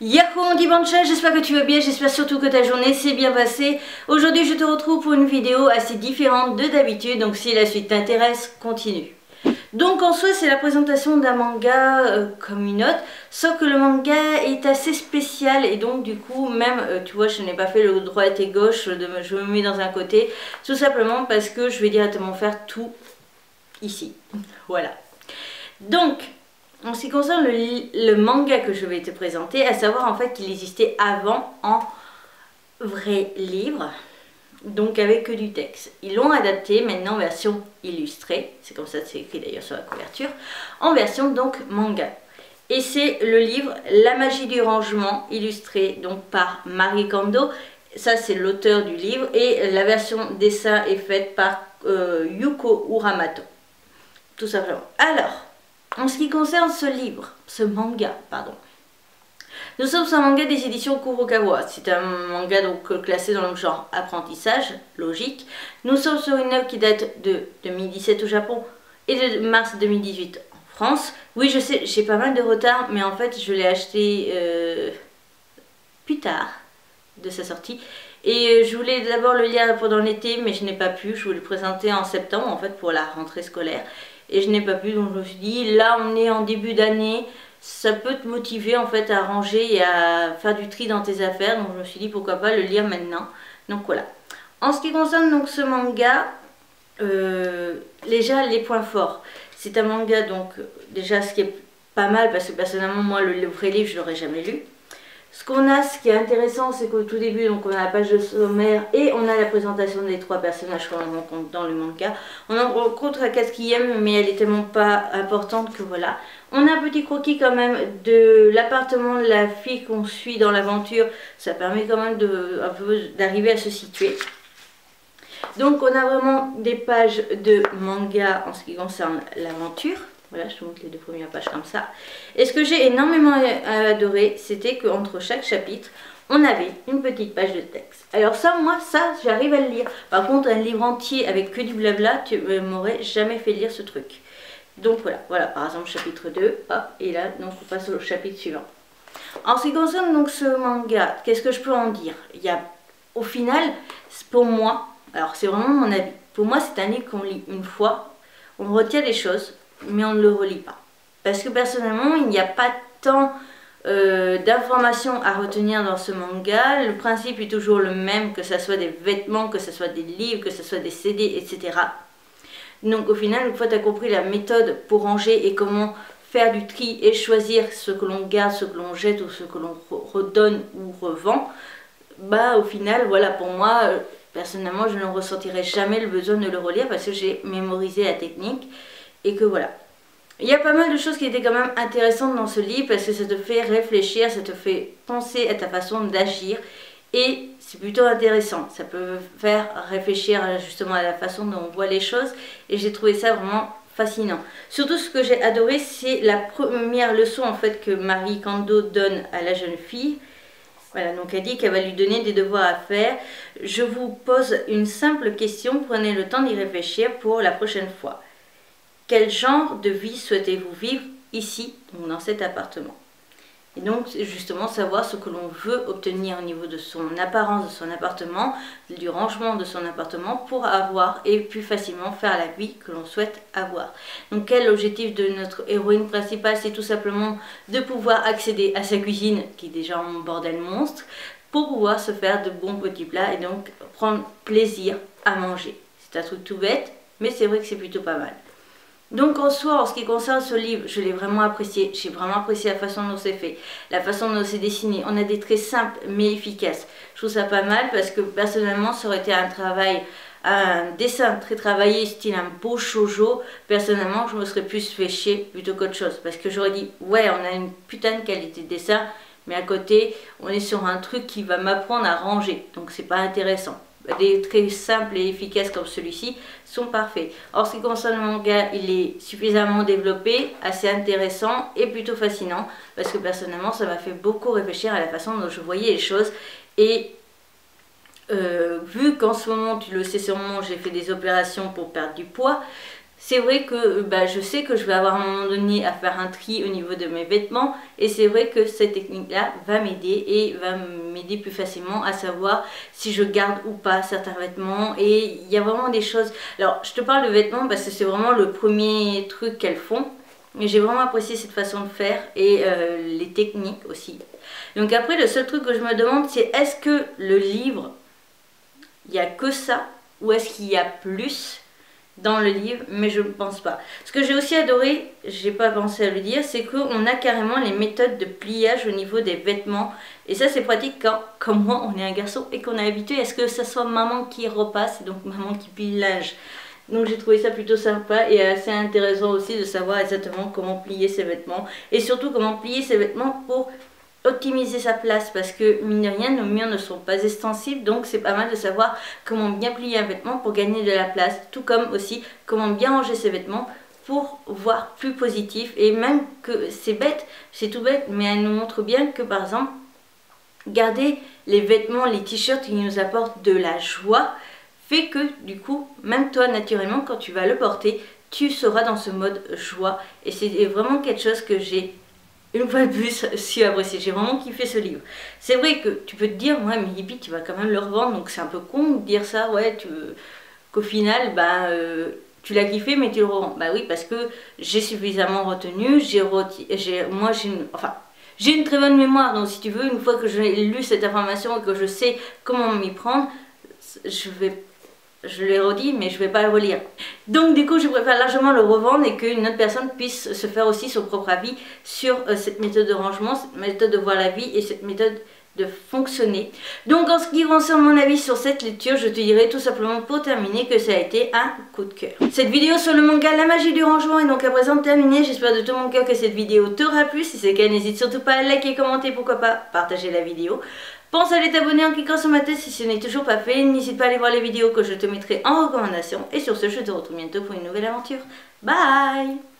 Yahoo, on dit bonne chance, j'espère que tu vas bien, j'espère surtout que ta journée s'est bien passée. Aujourd'hui je te retrouve pour une vidéo assez différente de d'habitude, donc si la suite t'intéresse, continue. Donc en soi c'est la présentation d'un manga comme une autre, sauf que le manga est assez spécial et donc du coup même, tu vois, je n'ai pas fait le droite et gauche, je me mets dans un côté, tout simplement parce que je vais directement faire tout ici. Voilà. Donc, en ce qui concerne le manga que je vais te présenter, à savoir en fait qu'il existait avant en vrai livre, donc avec que du texte. Ils l'ont adapté maintenant en version illustrée, c'est comme ça que c'est écrit d'ailleurs sur la couverture, en version donc manga. Et c'est le livre La magie du rangement, illustré donc par Marie Kondo. Ça c'est l'auteur du livre et la version dessin est faite par Yuko Uramoto. Tout simplement. Alors, en ce qui concerne ce manga, nous sommes sur un manga des éditions Kurokawa. C'est un manga donc classé dans le genre apprentissage, logique. Nous sommes sur une œuvre qui date de 2017 au Japon et de mars 2018 en France. Oui, je sais, j'ai pas mal de retard, mais en fait, je l'ai acheté plus tard de sa sortie. Et je voulais d'abord le lire pendant l'été, mais je n'ai pas pu. Je voulais le présenter en septembre, en fait, pour la rentrée scolaire. Et je n'ai pas pu, donc je me suis dit, là on est en début d'année, ça peut te motiver en fait à ranger et à faire du tri dans tes affaires. Donc je me suis dit, pourquoi pas le lire maintenant. Donc voilà. En ce qui concerne donc ce manga, déjà les points forts. C'est un manga, donc déjà ce qui est pas mal, parce que personnellement moi le vrai livre je l'aurais jamais lu. Ce qui est intéressant, c'est qu'au tout début, donc on a la page de sommaire et on a la présentation des trois personnages qu'on rencontre dans le manga. On en rencontre la quatrième, mais elle est tellement pas importante que voilà. On a un petit croquis quand même de l'appartement de la fille qu'on suit dans l'aventure. Ça permet quand même d'arriver à se situer. Donc on a vraiment des pages de manga en ce qui concerne l'aventure. Voilà, je te montre les deux premières pages comme ça. Et ce que j'ai énormément adoré, c'était qu'entre chaque chapitre, on avait une petite page de texte. Alors ça, moi, j'arrive à le lire. Par contre, un livre entier avec que du blabla, tu m'aurais jamais fait lire ce truc. Donc voilà, par exemple, chapitre 2, hop, et là, donc on passe au chapitre suivant. En ce qui concerne donc ce manga, qu'est-ce que je peux en dire? Au final, pour moi, alors c'est vraiment mon avis, pour moi c'est un livre qu'on lit une fois, on retient des choses, mais on ne le relit pas. Parce que personnellement, il n'y a pas tant d'informations à retenir dans ce manga. Le principe est toujours le même, que ce soit des vêtements, que ce soit des livres, que ce soit des CD, etc. Donc au final, une fois que tu as compris la méthode pour ranger et comment faire du tri et choisir ce que l'on garde, ce que l'on jette ou ce que l'on redonne ou revend, bah au final, voilà, pour moi, personnellement, je ne ressentirai jamais le besoin de le relire parce que j'ai mémorisé la technique. Et que voilà. Il y a pas mal de choses qui étaient quand même intéressantes dans ce livre parce que ça te fait réfléchir, ça te fait penser à ta façon d'agir et c'est plutôt intéressant. Ça peut faire réfléchir justement à la façon dont on voit les choses et j'ai trouvé ça vraiment fascinant. Surtout ce que j'ai adoré, c'est la première leçon en fait que Marie Kondo donne à la jeune fille. Voilà, donc elle dit qu'elle va lui donner des devoirs à faire. Je vous pose une simple question, prenez le temps d'y réfléchir pour la prochaine fois. Quel genre de vie souhaitez-vous vivre ici, donc dans cet appartement? Et donc, justement, savoir ce que l'on veut obtenir au niveau de son apparence, de son appartement, du rangement de son appartement pour avoir et plus facilement faire la vie que l'on souhaite avoir. Donc, quel objectif de notre héroïne principale? C'est tout simplement de pouvoir accéder à sa cuisine, qui est déjà un bordel monstre, pour pouvoir se faire de bons petits plats et donc prendre plaisir à manger. C'est un truc tout bête, mais c'est vrai que c'est plutôt pas mal. Donc en soi, en ce qui concerne ce livre, je l'ai vraiment apprécié. J'ai vraiment apprécié la façon dont c'est fait, la façon dont c'est dessiné. On a des traits simples mais efficaces. Je trouve ça pas mal parce que personnellement, ça aurait été un dessin très travaillé, style un beau shoujo. Personnellement, je me serais plus fait chier plutôt qu'autre chose. Parce que j'aurais dit, ouais, on a une putain de qualité de dessin, mais à côté, on est sur un truc qui va m'apprendre à ranger. Donc c'est pas intéressant. Des traits simples et efficaces comme celui-ci sont parfaits. Or, ce qui concerne le manga, il est suffisamment développé, assez intéressant et plutôt fascinant parce que personnellement, ça m'a fait beaucoup réfléchir à la façon dont je voyais les choses. Et vu qu'en ce moment, tu le sais sûrement, j'ai fait des opérations pour perdre du poids, c'est vrai que je sais que je vais avoir à un moment donné à faire un tri au niveau de mes vêtements et c'est vrai que cette technique-là va m'aider et va m'aider plus facilement à savoir si je garde ou pas certains vêtements et il y a vraiment des choses. Alors je te parle de vêtements parce que c'est vraiment le premier truc qu'elles font, mais j'ai vraiment apprécié cette façon de faire et les techniques aussi. Donc après le seul truc que je me demande c'est est-ce que le livre, il n'y a que ça ou est-ce qu'il y a plus dans le livre, mais je ne pense pas. Ce que j'ai aussi adoré, j'ai pas pensé à le dire, c'est qu'on a carrément les méthodes de pliage au niveau des vêtements. Et ça c'est pratique quand, comme moi, on est un garçon et qu'on est habitué à ce que ça soit maman qui repasse, et donc maman qui plie le linge. Donc j'ai trouvé ça plutôt sympa et assez intéressant aussi de savoir exactement comment plier ses vêtements. Et surtout comment plier ses vêtements pour optimiser sa place parce que mine de rien nos murs ne sont pas extensibles, donc c'est pas mal de savoir comment bien plier un vêtement pour gagner de la place, tout comme aussi comment bien ranger ses vêtements pour voir plus positif. Et même que c'est bête, c'est tout bête, mais elle nous montre bien que par exemple garder les vêtements, les t-shirts qui nous apportent de la joie fait que du coup même toi naturellement quand tu vas le porter tu seras dans ce mode joie et c'est vraiment quelque chose que j'ai une fois de plus si apprécié. J'ai vraiment kiffé ce livre. C'est vrai que tu peux te dire ouais mais Yippie tu vas quand même le revendre, donc c'est un peu con de dire ça, ouais qu'au final tu l'as kiffé mais tu le revends. Bah oui parce que j'ai suffisamment retenu, j'ai une très bonne mémoire, donc si tu veux, une fois que j'ai lu cette information et que je sais comment m'y prendre, je l'ai redit, mais je vais pas le relire. Donc du coup, je préfère largement le revendre et qu'une autre personne puisse se faire aussi son propre avis sur cette méthode de rangement, cette méthode de voir la vie et cette méthode de fonctionner. Donc en ce qui concerne mon avis sur cette lecture, je te dirais tout simplement pour terminer que ça a été un coup de cœur. Cette vidéo sur le manga La magie du rangement est donc à présent terminée. J'espère de tout mon cœur que cette vidéo t'aura plu. Si c'est le cas, n'hésite surtout pas à liker, commenter, pourquoi pas partager la vidéo. Pense à aller t'abonner en cliquant sur ma tête si ce n'est toujours pas fait. N'hésite pas à aller voir les vidéos que je te mettrai en recommandation. Et sur ce, je te retrouve bientôt pour une nouvelle aventure. Bye!